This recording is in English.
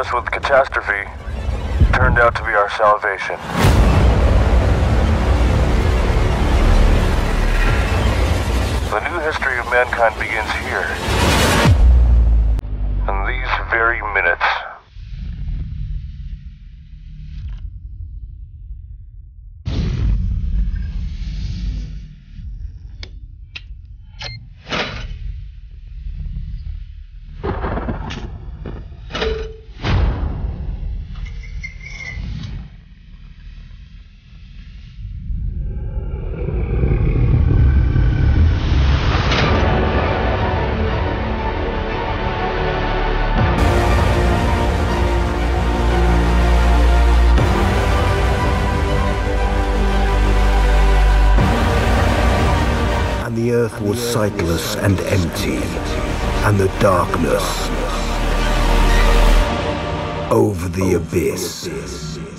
us with catastrophe turned out to be our salvation. The new history of mankind begins here, in these very minutes. The earth was sightless and empty, and the darkness over the abyss.